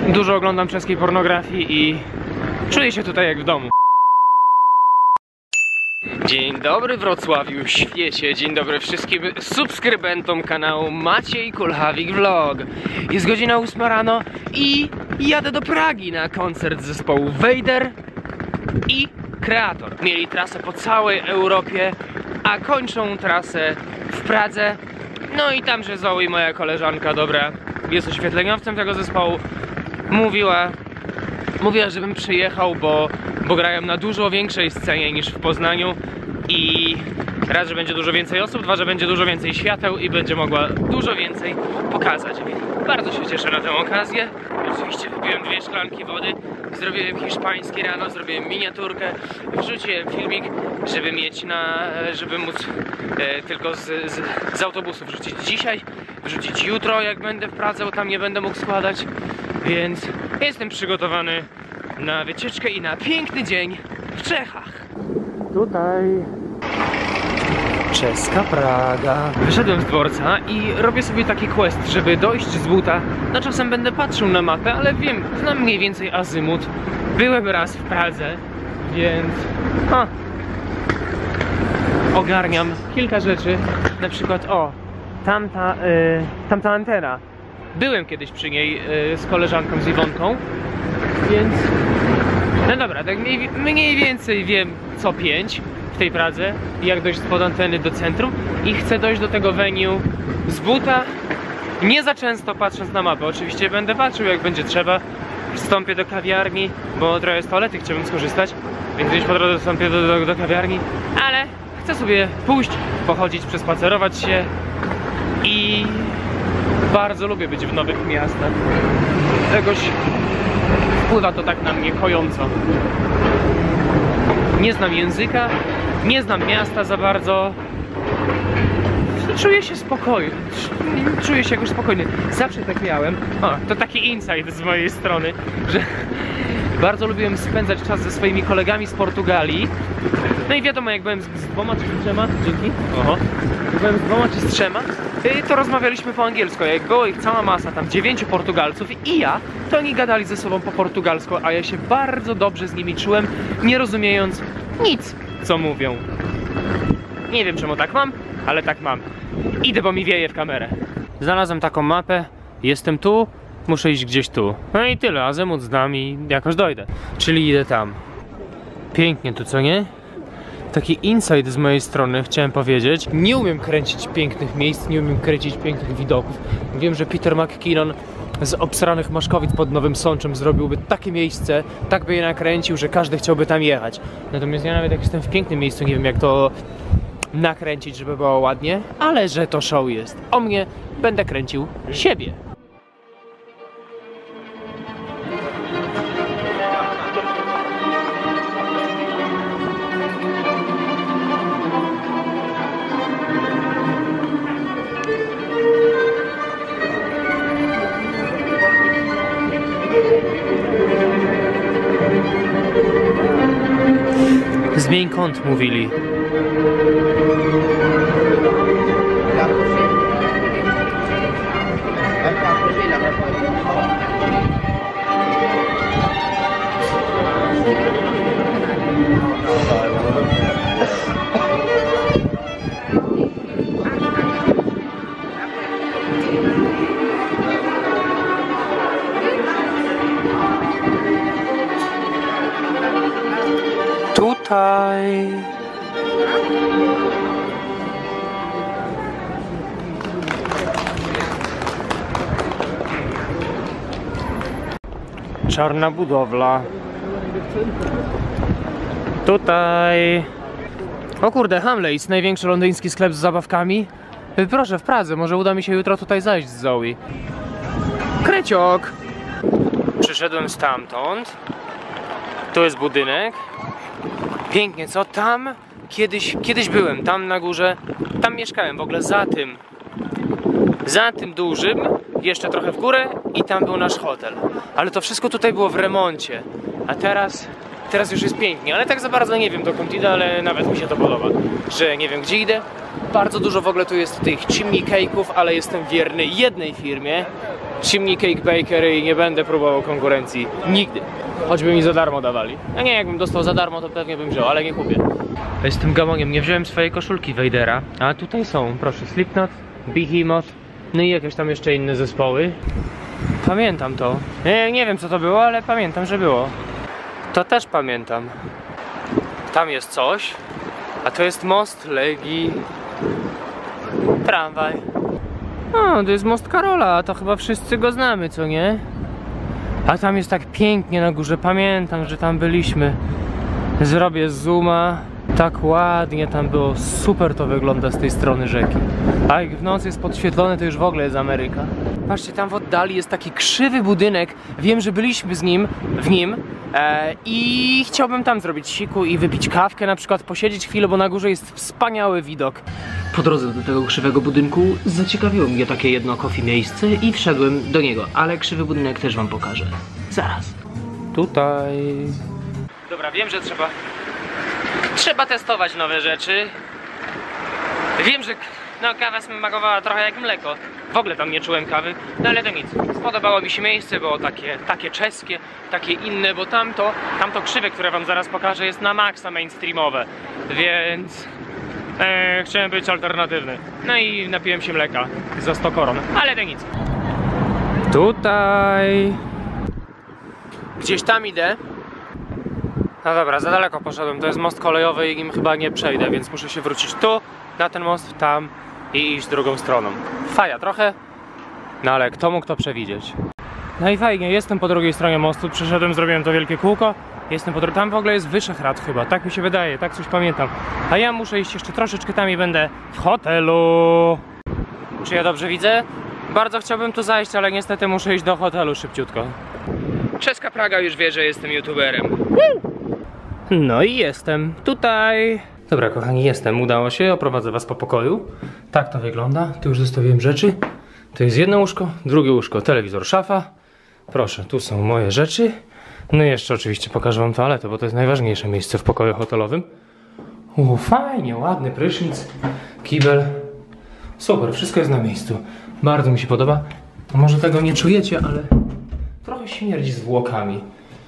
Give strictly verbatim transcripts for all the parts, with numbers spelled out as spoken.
Dużo oglądam czeskiej pornografii i czuję się tutaj jak w domu. Dzień dobry Wrocławiu, świecie, dzień dobry wszystkim subskrybentom kanału Maciej Kulhawik Vlog. Jest godzina ósma rano i jadę do Pragi na koncert zespołu Vader i Kreator. Mieli trasę po całej Europie, a kończą trasę w Pradze. No i tam, że Zoe, moja koleżanka dobra, jest oświetleniowcem tego zespołu, mówiła, mówiła, żebym przyjechał, bo, bo grają na dużo większej scenie niż w Poznaniu i raz, że będzie dużo więcej osób, dwa, że będzie dużo więcej świateł i będzie mogła dużo więcej pokazać. Bardzo się cieszę na tę okazję. Oczywiście wypiłem dwie szklanki wody, zrobiłem hiszpański rano, zrobiłem miniaturkę, wrzuciłem filmik, żeby mieć na, żeby móc e, tylko z, z, z autobusu wrzucić dzisiaj, wrzucić jutro, jak będę w Pradze, bo tam nie będę mógł składać, więc jestem przygotowany na wycieczkę i na piękny dzień w Czechach. Tutaj czeska Praga. Wyszedłem z dworca i robię sobie taki quest, żeby dojść z buta. No czasem będę patrzył na mapę, ale wiem, znam mniej więcej azymut. Byłem raz w Pradze, więc ha, ogarniam kilka rzeczy. Na przykład, o, tamta, yy, tamta antena. Byłem kiedyś przy niej yy, z koleżanką, z Iwonką, więc no dobra, tak mniej, mniej więcej wiem co pięć w tej Pradze i jak dojść spod anteny do centrum i chcę dojść do tego venue z buta, nie za często patrząc na mapę. Oczywiście będę patrzył jak będzie trzeba, wstąpię do kawiarni, bo trochę z toalety chciałbym skorzystać, więc gdzieś po drodze wstąpię do, do, do kawiarni, ale chcę sobie pójść, pochodzić, przespacerować się i bardzo lubię być w nowych miastach. Czegoś wpływa to tak na mnie kojąco. Nie znam języka, nie znam miasta za bardzo. Czuję się spokojny. Czuję się jakoś spokojny. Zawsze tak miałem. O, to taki insight z mojej strony, że bardzo lubiłem spędzać czas ze swoimi kolegami z Portugalii. No i wiadomo, jak byłem z, z dwoma czy z trzema, dzięki. Oho. Jak byłem z dwoma czy z trzema, to rozmawialiśmy po angielsku. Jak było ich cała masa, tam dziewięciu Portugalców i ja, to oni gadali ze sobą po portugalsku, a ja się bardzo dobrze z nimi czułem, nie rozumiejąc nic, co mówią. Nie wiem, czemu tak mam, ale tak mam. Idę, bo mi wieje w kamerę. Znalazłem taką mapę, jestem tu, muszę iść gdzieś tu. No i tyle, azymut znam i jakoś dojdę. Czyli idę tam. Pięknie tu, co nie? Taki insight z mojej strony chciałem powiedzieć. Nie umiem kręcić pięknych miejsc, nie umiem kręcić pięknych widoków. Wiem, że Peter McKinnon z Obsranych Maszkowic pod Nowym Sączem zrobiłby takie miejsce, tak by je nakręcił, że każdy chciałby tam jechać. Natomiast ja nawet jak jestem w pięknym miejscu, nie wiem jak to nakręcić, żeby było ładnie, ale że to show jest. O mnie będę kręcił siebie. Zmień kąt, mówili. Tutaj czarna budowla. Tutaj o kurde, Hamleys, największy londyński sklep z zabawkami. Proszę, w Pradze, może uda mi się jutro tutaj zajść z Zoe. Kreciok! Przyszedłem stamtąd. Tu jest budynek. Pięknie, co? Tam kiedyś, kiedyś byłem, tam na górze. Tam mieszkałem w ogóle, za tym. Za tym dużym, jeszcze trochę w górę i tam był nasz hotel. Ale to wszystko tutaj było w remoncie. A teraz, teraz już jest pięknie, ale tak za bardzo nie wiem dokąd idę, ale nawet mi się to podoba. Że nie wiem gdzie idę. Bardzo dużo w ogóle tu jest tych chimney cake'ów, ale jestem wierny jednej firmie. Chimney Cake Bakery i nie będę próbował konkurencji. Nigdy. Choćby mi za darmo dawali. A nie, jakbym dostał za darmo, to pewnie bym wziął, ale nie kupię. Z tym gamoniem nie wziąłem swojej koszulki Vadera. A tutaj są, proszę, Slipknot, Behemoth, no i jakieś tam jeszcze inne zespoły. Pamiętam to. Nie, nie wiem co to było, ale pamiętam, że było. To też pamiętam. Tam jest coś. A to jest most Legii. Tramwaj. O, to jest most Karola, to chyba wszyscy go znamy, co nie? A tam jest tak pięknie na górze, pamiętam, że tam byliśmy. Zrobię zooma. Tak ładnie tam było, super to wygląda z tej strony rzeki. A jak w nocy jest podświetlone, to już w ogóle jest Ameryka. Patrzcie, tam w oddali jest taki krzywy budynek. Wiem, że byliśmy z nim, w nim e, i chciałbym tam zrobić siku i wypić kawkę, na przykład posiedzieć chwilę, bo na górze jest wspaniały widok. Po drodze do tego krzywego budynku zaciekawiło mnie takie jedno coffee miejsce i wszedłem do niego, ale krzywy budynek też wam pokażę. Zaraz. Tutaj. Dobra, wiem, że trzeba Trzeba testować nowe rzeczy. Wiem, że no, kawa smakowała trochę jak mleko. W ogóle tam nie czułem kawy, no ale to nic. Spodobało mi się miejsce, było takie, takie czeskie, takie inne, bo tamto, tamto krzywe, które wam zaraz pokażę, jest na maksa mainstreamowe. Więc e, chciałem być alternatywny. No i napiłem się mleka za sto koron, ale to nic. Tutaj gdzieś tam idę. No dobra, za daleko poszedłem, to jest most kolejowy i nim chyba nie przejdę, więc muszę się wrócić tu, na ten most, tam i iść drugą stroną. Faja trochę, no ale kto mógł to przewidzieć? No i fajnie, jestem po drugiej stronie mostu, przeszedłem, zrobiłem to wielkie kółko, jestem po drugiej, tam w ogóle jest Wyszehrad chyba, tak mi się wydaje, tak coś pamiętam. A ja muszę iść jeszcze troszeczkę tam i będę w hotelu. Czy ja dobrze widzę? Bardzo chciałbym tu zajść, ale niestety muszę iść do hotelu szybciutko. Czeska Praga już wie, że jestem youtuberem. No i jestem tutaj. Dobra kochani, jestem, udało się, oprowadzę was po pokoju. Tak to wygląda, tu już zostawiłem rzeczy. To jest jedno łóżko, drugie łóżko, telewizor, szafa. Proszę, tu są moje rzeczy. No i jeszcze oczywiście pokażę wam toaletę, bo to jest najważniejsze miejsce w pokoju hotelowym. U, fajnie, ładny prysznic, kibel. Super, wszystko jest na miejscu. Bardzo mi się podoba. Może tego nie czujecie, ale trochę śmierdzi zwłokami.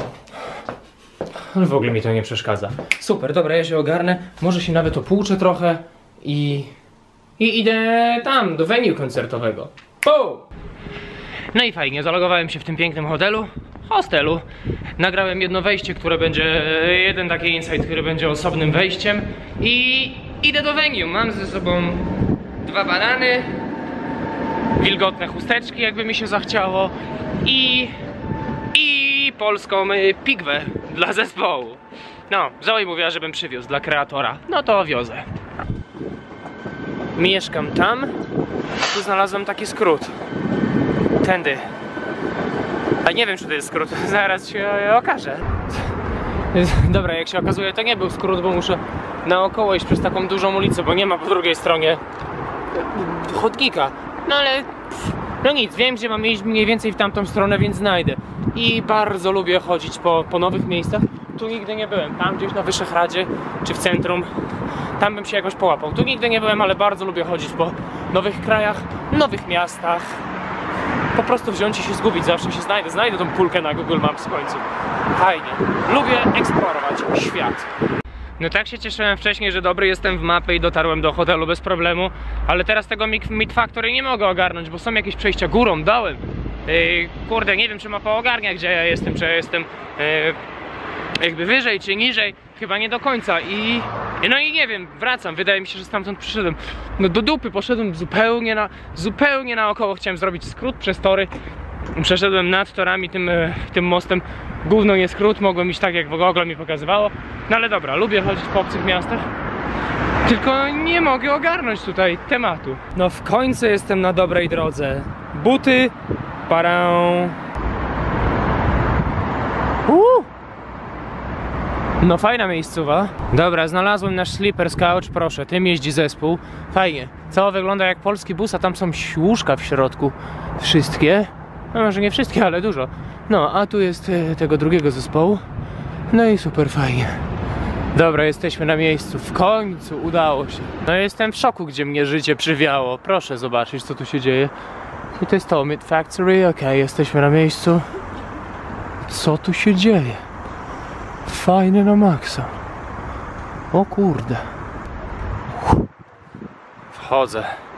Ale w ogóle mi to nie przeszkadza. Super, dobra, ja się ogarnę. Może się nawet opłuczę trochę i... I idę tam, do venue koncertowego. Po! No i fajnie, zalogowałem się w tym pięknym hotelu. Hostelu. Nagrałem jedno wejście, które będzie... Jeden taki insight, który będzie osobnym wejściem. I idę do venue. Mam ze sobą dwa banany, wilgotne chusteczki, jakby mi się zachciało. I... I polską pigwę dla zespołu. No, Zoe mówiła, żebym przywiózł dla kreatora. No to wiozę. Mieszkam tam, a tu znalazłem taki skrót. Tędy. A nie wiem, czy to jest skrót. Zaraz się okaże. Dobra, jak się okazuje, to nie był skrót, bo muszę naokoło iść przez taką dużą ulicę, bo nie ma po drugiej stronie chodnika. No ale... No nic, wiem, gdzie mam iść mniej więcej w tamtą stronę, więc znajdę. I bardzo lubię chodzić po, po nowych miejscach. Tu nigdy nie byłem, tam gdzieś na Wyszehradzie czy w centrum. Tam bym się jakoś połapał. Tu nigdy nie byłem, ale bardzo lubię chodzić po nowych krajach, nowych miastach. Po prostu wziąć i się zgubić, zawsze się znajdę. Znajdę tą pulkę na Google Maps w końcu. Fajnie. Lubię eksplorować świat. No tak się cieszyłem wcześniej, że dobry jestem w mapy i dotarłem do hotelu bez problemu. Ale teraz tego Meat Factory nie mogę ogarnąć, bo są jakieś przejścia górą, dołem. Yy, kurde, nie wiem, czy mapa ogarnia, gdzie ja jestem, czy ja jestem yy, jakby wyżej, czy niżej. Chyba nie do końca i... No i nie wiem, wracam, wydaje mi się, że stamtąd przyszedłem. No do dupy, poszedłem zupełnie na... Zupełnie naokoło, chciałem zrobić skrót przez tory. Przeszedłem nad torami tym, tym mostem. Gówno nie skrót, mogłem iść tak, jak w Google mi pokazywało. No ale dobra, lubię chodzić po obcych miastach. Tylko nie mogę ogarnąć tutaj tematu. No w końcu jestem na dobrej drodze. Buty, parę. Uuu. No fajna miejscowa. Dobra, znalazłem nasz Sleepers Couch, proszę, tym jeździ zespół. Fajnie. Cało wygląda jak polski bus, a tam są łóżka w środku. Wszystkie. No może nie wszystkie, ale dużo. No, a tu jest e, tego drugiego zespołu. No i super fajnie. Dobra, jesteśmy na miejscu. W końcu udało się. No jestem w szoku, gdzie mnie życie przywiało. Proszę zobaczyć, co tu się dzieje. I to jest to, Mid Factory, okej, okay, jesteśmy na miejscu. Co tu się dzieje? Fajne na maksa. O kurde. Wchodzę.